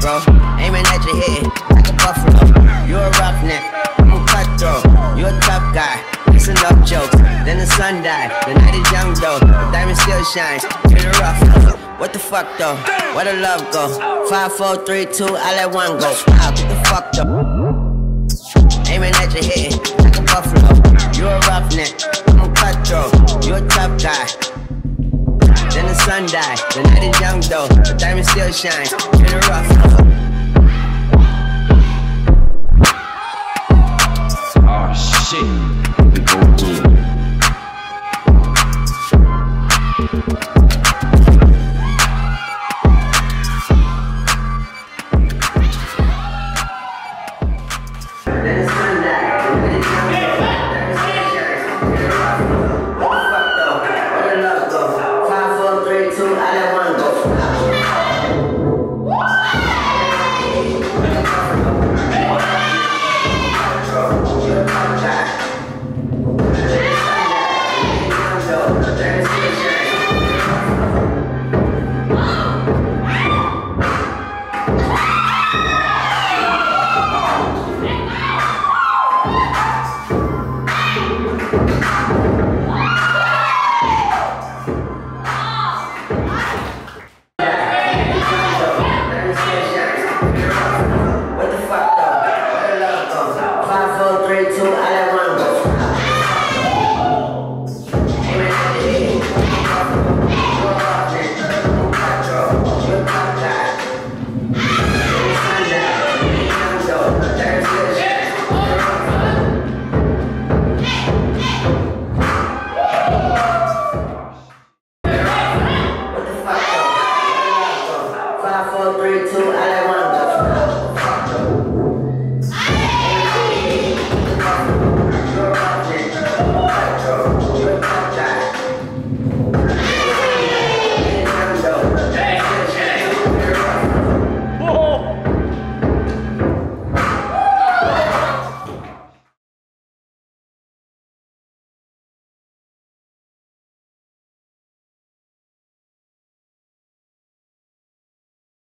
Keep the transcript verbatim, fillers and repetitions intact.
bro. Aiming at your head like a buffalo. You a roughneck, I'm a cutthroat. You a tough guy, it's enough jokes. Then the sun died, the night is young though. The diamond still shines, you're the rough. What the fuck though? Where the love go? Five, four, three, two, I let one go. Wow, get the fuck though. Aiming at your head like a buffalo. You a roughneck, I'm a cutthroat. You a tough guy. Then the sun died, the night is young though. The diamond still shines, you're the rough. Oh shit, we go through. Three, two, I